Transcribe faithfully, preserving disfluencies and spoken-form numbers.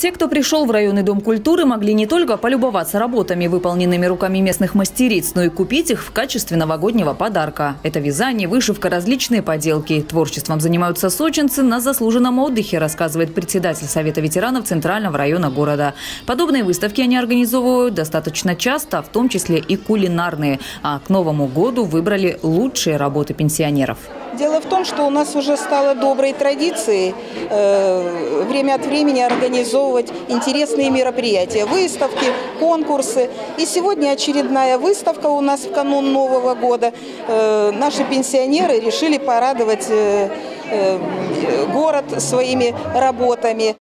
Все, кто пришел в районный дом культуры, могли не только полюбоваться работами, выполненными руками местных мастериц, но и купить их в качестве новогоднего подарка. Это вязание, вышивка, различные поделки. Творчеством занимаются сочинцы на заслуженном отдыхе, рассказывает председатель Совета ветеранов Центрального района города. Подобные выставки они организовывают достаточно часто, в том числе и кулинарные. А к Новому году выбрали лучшие работы пенсионеров. Дело в том, что у нас уже стало доброй традицией э, время от времени организовывать интересные мероприятия, выставки, конкурсы. И сегодня очередная выставка у нас в канун Нового года. Э, наши пенсионеры решили порадовать э, э, город своими работами.